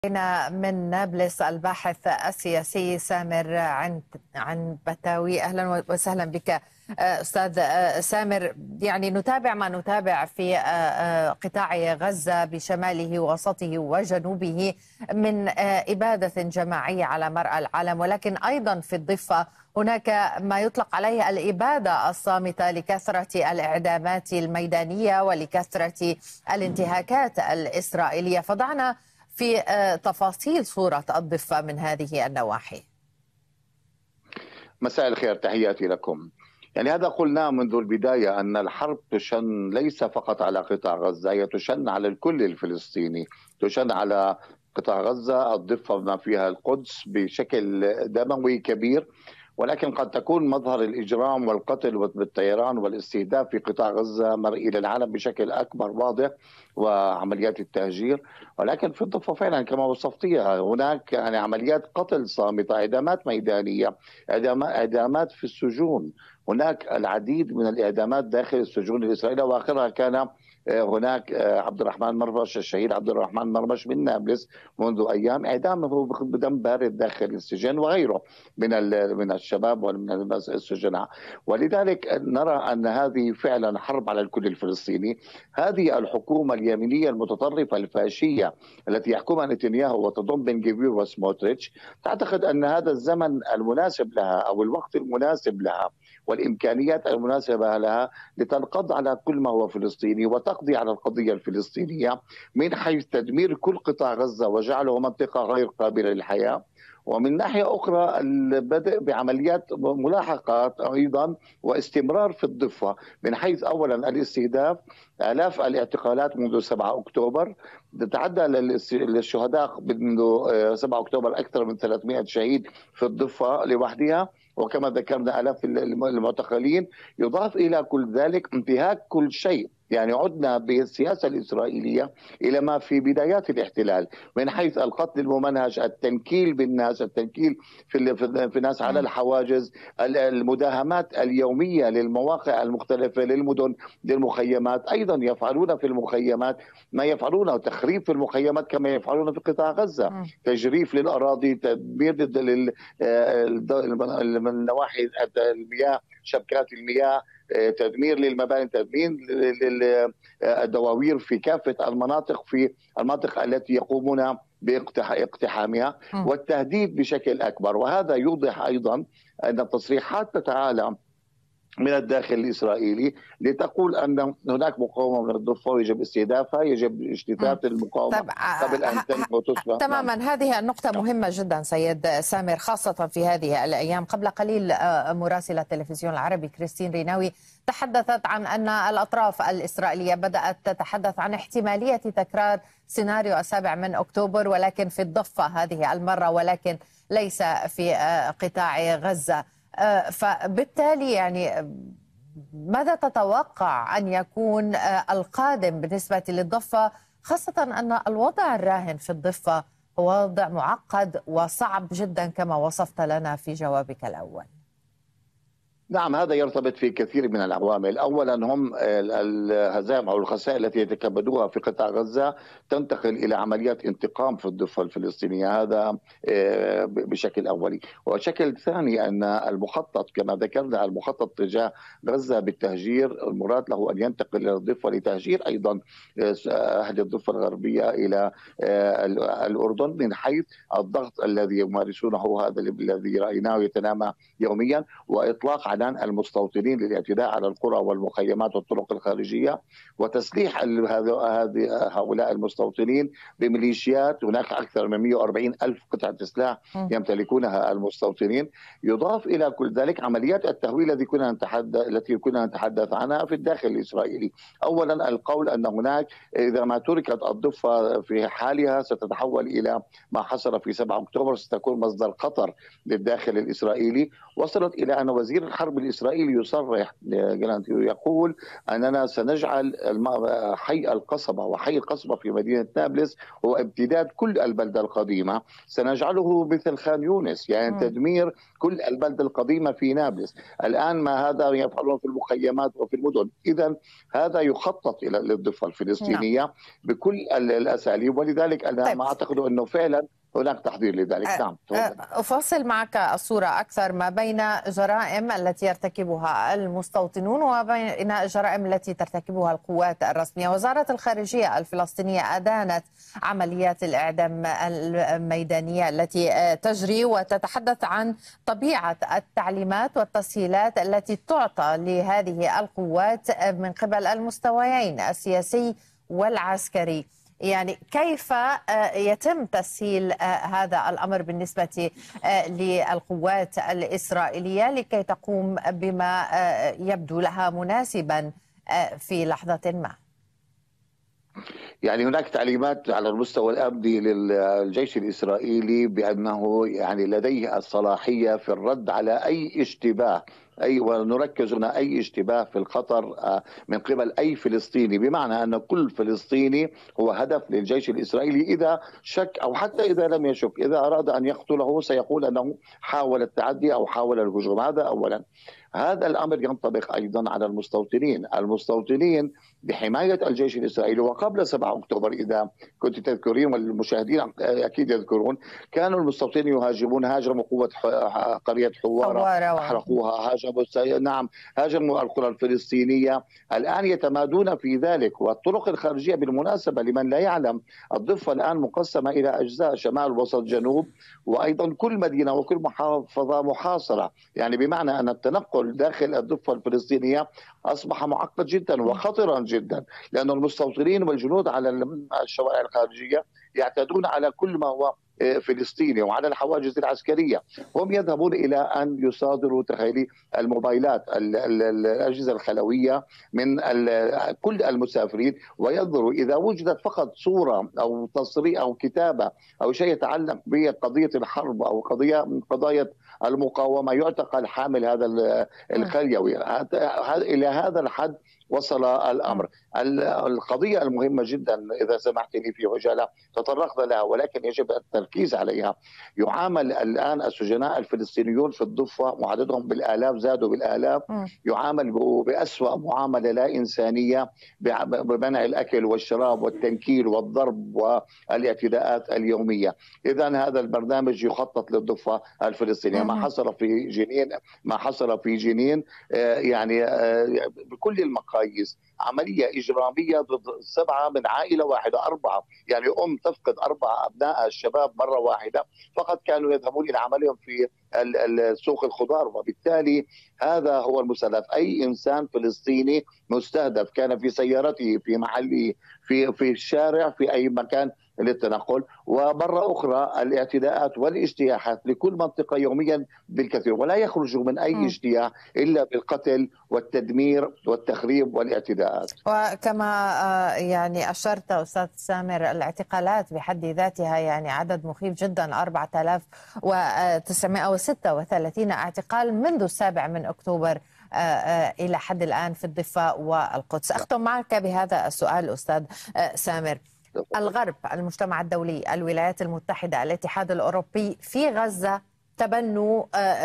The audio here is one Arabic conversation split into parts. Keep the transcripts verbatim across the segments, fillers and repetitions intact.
هنا من نابلس الباحث السياسي سامر عن عن بتاوي. اهلا وسهلا بك استاذ سامر. يعني نتابع ما نتابع في قطاع غزه بشماله ووسطه وجنوبه من اباده جماعيه على مرأى العالم، ولكن ايضا في الضفه هناك ما يطلق عليه الاباده الصامته لكثره الاعدامات الميدانيه ولكثره الانتهاكات الاسرائيليه. فضعنا في تفاصيل صورة الضفة من هذه النواحي. مساء الخير، تحياتي لكم. يعني هذا قلنا منذ البداية أن الحرب تشن ليس فقط على قطاع غزة، هي تشن على الكل الفلسطيني، تشن على قطاع غزة، الضفة بما فيها القدس بشكل دموي كبير، ولكن قد تكون مظهر الإجرام والقتل بالطيران والاستهداف في قطاع غزة مرئي للعالم بشكل أكبر واضح، وعمليات التهجير. ولكن في الضفة فعلا كما وصفتيها هناك يعني عمليات قتل صامتة، إعدامات ميدانية، إعدامات في السجون. هناك العديد من الإعدامات داخل السجون الإسرائيلية، وآخرها كان هناك عبد الرحمن مرمش، الشهيد عبد الرحمن مرمش من نابلس منذ ايام، اعدامه بدم بارد داخل السجن، وغيره من من الشباب ومن السجناء. ولذلك نرى ان هذه فعلا حرب على الكل الفلسطيني. هذه الحكومه اليمينيه المتطرفه الفاشيه التي يحكمها نتنياهو وتضم بن جفير وسموتريتش تعتقد ان هذا الزمن المناسب لها او الوقت المناسب لها والامكانيات المناسبه لها لتنقض على كل ما هو فلسطيني وتقضي على القضيه الفلسطينيه من حيث تدمير كل قطاع غزه وجعله منطقه غير قابله للحياه. ومن ناحية أخرى البدء بعمليات ملاحقات أيضا واستمرار في الضفة، من حيث أولا الاستهداف، آلاف الاعتقالات منذ سبعة أكتوبر، تتعدى للشهداء منذ سبعة أكتوبر أكثر من ثلاثمئة شهيد في الضفة لوحدها، وكما ذكرنا آلاف المعتقلين. يضاف إلى كل ذلك انتهاك كل شيء، يعني عدنا بالسياسة الإسرائيلية إلى ما في بدايات الاحتلال، من حيث القتل الممنهج، التنكيل بالناس، التنكيل في في الناس على الحواجز، المداهمات اليومية للمواقع المختلفة، للمدن، للمخيمات. أيضا يفعلون في المخيمات ما يفعلونه، تخريب في المخيمات كما يفعلون في قطاع غزة، تجريف للأراضي، تدمير للنواحي المياه، شبكات المياه، تدمير للمباني، تدمير للدواوير في كافة المناطق، في المناطق التي يقومون باقتحامها، والتهديد بشكل أكبر. وهذا يوضح أيضا أن التصريحات تتعالى من الداخل الإسرائيلي لتقول أن هناك مقاومة من الضفة ويجب استهدافها، يجب اجتثاث المقاومة قبل أن تنمو وتصبح. تماما. نعم. هذه النقطة مهمة جدا سيد سامر، خاصة في هذه الأيام. قبل قليل مراسلة التلفزيون العربي كريستين ريناوي تحدثت عن أن الأطراف الإسرائيلية بدأت تتحدث عن احتمالية تكرار سيناريو السابع من أكتوبر، ولكن في الضفة هذه المرة، ولكن ليس في قطاع غزة. فبالتالي يعني ماذا تتوقع أن يكون القادم بالنسبة للضفة، خاصة أن الوضع الراهن في الضفة هو وضع معقد وصعب جدا كما وصفت لنا في جوابك الأول؟ نعم، هذا يرتبط في كثير من العوامل. أولا هم الهزائم أو الخسائر التي يتكبدوها في قطاع غزة تنتقل إلى عمليات انتقام في الضفة الفلسطينية، هذا بشكل أولي. وشكل ثاني أن المخطط كما ذكرنا، المخطط تجاه غزة بالتهجير، المراد له أن ينتقل إلى الضفة لتهجير أيضا أهل الضفة الغربية إلى الأردن، من حيث الضغط الذي يمارسونه، هذا الذي رأيناه يتنامى يوميا، وإطلاق عنان المستوطنين للاعتداء على القرى والمخيمات والطرق الخارجية، وتسليح هؤلاء المستوطنين بميليشيات. هناك أكثر من مئة وأربعين ألف قطعة سلاح يمتلكونها المستوطنين. يضاف إلى كل ذلك عمليات التهويل التي كنا نتحدث التي كنا نتحدث عنها في الداخل الإسرائيلي. أولا القول أن هناك إذا ما تركت الضفة في حالها ستتحول إلى ما حصل في سبعة أكتوبر، ستكون مصدر خطر للداخل الإسرائيلي. وصلت إلى أن وزير الحرب الغرب الإسرائيلي يصرح يقول أننا سنجعل حي القصبة وحي القصبة في مدينة نابلس هو امتداد كل البلدة القديمة، سنجعله مثل خان يونس، يعني م. تدمير كل البلدة القديمة في نابلس. الآن ما هذا يفعلون في المخيمات وفي المدن. إذن هذا يخطط إلى للضفة الفلسطينية م. بكل الأساليب، ولذلك أنا طيب. ما أعتقد أنه فعلا هناك تحضير لذلك. نعم. أفصل معك الصورة أكثر ما بين جرائم التي يرتكبها المستوطنون وبين الجرائم التي ترتكبها القوات الرسمية. وزارة الخارجية الفلسطينية أدانت عمليات الإعدام الميدانية التي تجري، وتتحدث عن طبيعة التعليمات والتسهيلات التي تعطى لهذه القوات من قبل المستويين السياسي والعسكري. يعني كيف يتم تسهيل هذا الأمر بالنسبة للقوات الإسرائيلية لكي تقوم بما يبدو لها مناسبا في لحظة ما؟ يعني هناك تعليمات على المستوى الأمني للجيش الإسرائيلي بأنه يعني لديه الصلاحية في الرد على أي اشتباه أي ونركز هنا أي اشتباه في الخطر من قبل أي فلسطيني، بمعنى أن كل فلسطيني هو هدف للجيش الإسرائيلي إذا شك أو حتى إذا لم يشك، إذا أراد أن يقتله سيقول أنه حاول التعدي أو حاول الهجوم. هذا أولا. هذا الأمر ينطبق أيضا على المستوطنين المستوطنين بحماية الجيش الإسرائيلي. وقبل سبعة أكتوبر إذا كنت تذكرين والمشاهدين أكيد يذكرون، كانوا المستوطنين يهاجمون، هاجموا قوة قرية حوارة، أحرقوها، هاجموا نعم هاجموا القرى الفلسطينية. الآن يتمادون في ذلك. والطرق الخارجية بالمناسبة لمن لا يعلم، الضفة الآن مقسمة إلى أجزاء، شمال وسط جنوب، وأيضا كل مدينة وكل محافظة محاصرة، يعني بمعنى أن التنقل داخل الضفة الفلسطينية أصبح معقد جدا وخطرا جدا، لأن المستوطنين والجنود على الشوارع الخارجية يعتدون على كل ما هو فلسطيني وعلى الحواجز العسكرية. هم يذهبون إلى أن يصادروا تخيلي الموبايلات الأجهزة الخلوية من كل المسافرين، وينظروا إذا وجدت فقط صورة أو تصريح أو كتابة أو شيء يتعلق بقضية الحرب أو قضية من قضايا المقاومة يعتقل حامل هذا الخليوي. إلى هذا الحد وصل الأمر. القضية المهمة جدا إذا سمحت لي في عجالة تطرقنا لها ولكن يجب التركيز عليها. يعامل الآن السجناء الفلسطينيون في الضفة وعددهم بالآلاف، زادوا بالآلاف، يعامل بأسوأ معاملة لا إنسانية، بمنع الأكل والشراب والتنكيل والضرب والاعتداءات اليومية. إذن هذا البرنامج يخطط للضفة الفلسطينية. ما حصل في جنين ما حصل في جنين يعني بكل المقاييس عملية إجرامية ضد سبعة من عائلة واحدة، أربعة، يعني أم تفقد أربعة أبناء الشباب مرة واحدة، فقط كانوا يذهبون إلى عملهم في سوق الخضار. وبالتالي هذا هو المستهدف، أي إنسان فلسطيني مستهدف كان في سيارته، في محله، في في الشارع، في أي مكان للتنقل. ومرة أخرى الاعتداءات والاجتياحات لكل منطقة يوميا بالكثير، ولا يخرج من أي اجتياح إلا بالقتل والتدمير والتخريب والاعتداءات. وكما يعني أشرت أستاذ سامر، الاعتقالات بحد ذاتها يعني عدد مخيف جدا، أربعة آلاف وتسعمائة وستة وثلاثين اعتقال منذ السابع من أكتوبر إلى حد الآن في الضفة والقدس. أختم معك بهذا السؤال أستاذ سامر. الغرب، المجتمع الدولي، الولايات المتحدة، الاتحاد الأوروبي في غزة تبنوا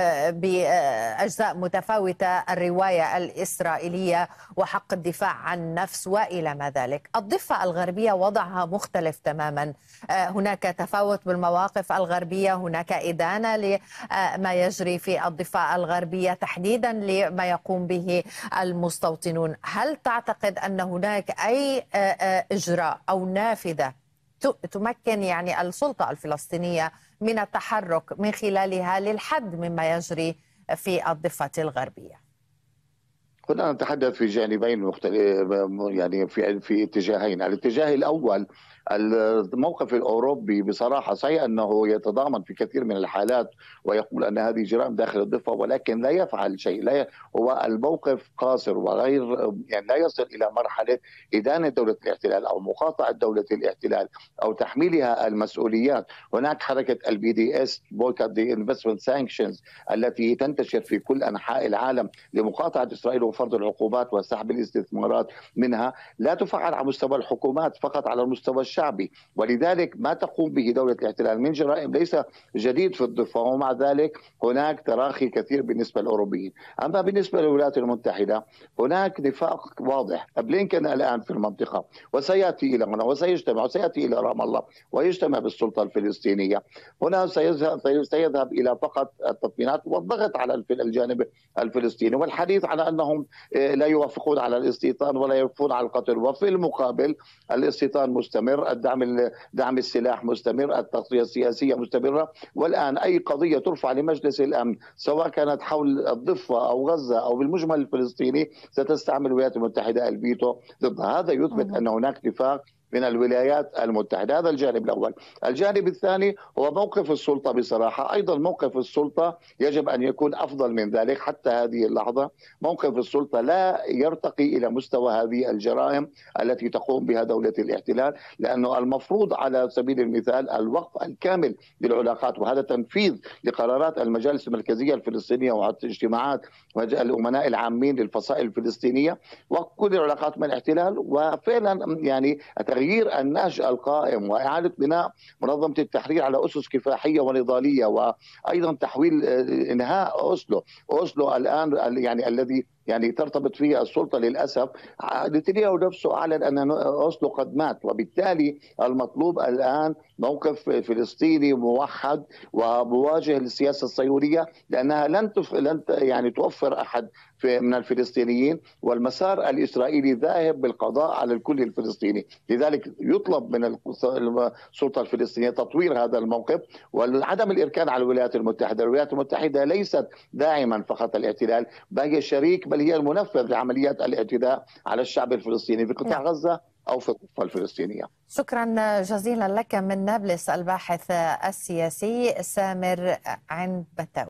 بأجزاء متفاوتة الرواية الإسرائيلية وحق الدفاع عن النفس وإلى ما ذلك. الضفة الغربية وضعها مختلف تماما، هناك تفاوت بالمواقف الغربية، هناك إدانة لما يجري في الضفة الغربية تحديدا لما يقوم به المستوطنون. هل تعتقد أن هناك أي إجراء أو نافذة تمكن يعني السلطة الفلسطينية من التحرك من خلالها للحد مما يجري في الضفة الغربية؟ كنا نتحدث في جانبين مختلف، يعني في في اتجاهين. الاتجاه الأول الموقف الأوروبي بصراحة صحيح أنه يتضامن في كثير من الحالات ويقول أن هذه جرائم داخل الضفة، ولكن لا يفعل شيء. لا هو الموقف قاصر وغير يعني لا يصل إلى مرحلة إدانة دولة الاحتلال أو مقاطعة دولة الاحتلال أو تحميلها المسؤوليات. هناك حركة البي دي اس Boycott the Investment Sanctions التي تنتشر في كل أنحاء العالم لمقاطعة إسرائيل وفرض العقوبات وسحب الاستثمارات منها، لا تفعل على مستوى الحكومات فقط على المستوى الشعبي. ولذلك ما تقوم به دولة الاحتلال من جرائم ليس جديد في الضفة، ومع ذلك هناك تراخي كثير بالنسبة للأوروبيين. أما بالنسبة للولايات المتحدة هناك نفاق واضح. بلينكن الآن في المنطقة وسيأتي إلى هنا وسيجتمع وسيأتي إلى رام الله ويجتمع بالسلطة الفلسطينية. هنا سيذهب, سيذهب إلى فقط التطمينات والضغط على الجانب الفلسطيني والحديث على أنهم لا يوافقون على الاستيطان ولا يوافقون على القتل، وفي المقابل الاستيطان مستمر، الدعم دعم السلاح مستمر، التغطية السياسية مستمرة. والآن أي قضية ترفع لمجلس الأمن سواء كانت حول الضفة أو غزة أو بالمجمل الفلسطيني ستستعمل الولايات المتحدة الفيتو ضدها. هذا يثبت أن هناك اتفاق من الولايات المتحدة. هذا الجانب الأول. الجانب الثاني هو موقف السلطة. بصراحة أيضا موقف السلطة يجب أن يكون أفضل من ذلك. حتى هذه اللحظة موقف السلطة لا يرتقي إلى مستوى هذه الجرائم التي تقوم بها دولة الاحتلال، لأنه المفروض على سبيل المثال الوقف الكامل للعلاقات، وهذا تنفيذ لقرارات المجالس المركزية الفلسطينية واجتماعات الأمناء العامين للفصائل الفلسطينية وكل العلاقات مع الاحتلال، وفعلا يعني تغيير النهج القائم وإعادة بناء منظمة التحرير على أسس كفاحية ونضالية، وأيضا تحويل إنهاء أوسلو. أوسلو الآن يعني الذي يعني ترتبط فيه السلطة للأسف، نتنياهو نفسه أعلن أن أوسلو قد مات، وبالتالي المطلوب الآن موقف فلسطيني موحد ومواجه للسياسة الصهيونية، لأنها لن تف... لن يعني توفر أحد في من الفلسطينيين، والمسار الإسرائيلي ذاهب بالقضاء على الكل الفلسطيني. لذلك يطلب من السلطة الفلسطينية تطوير هذا الموقف وعدم الإركان على الولايات المتحدة. الولايات المتحدة ليست داعما فقط الاحتلال، بل هي شريك، بل هي المنفذ لعمليات الاعتداء على الشعب الفلسطيني في قطاع نعم. غزة أو في الضفة الفلسطينية. شكرا جزيلا لك من نابلس الباحث السياسي سامر عنبتاوي.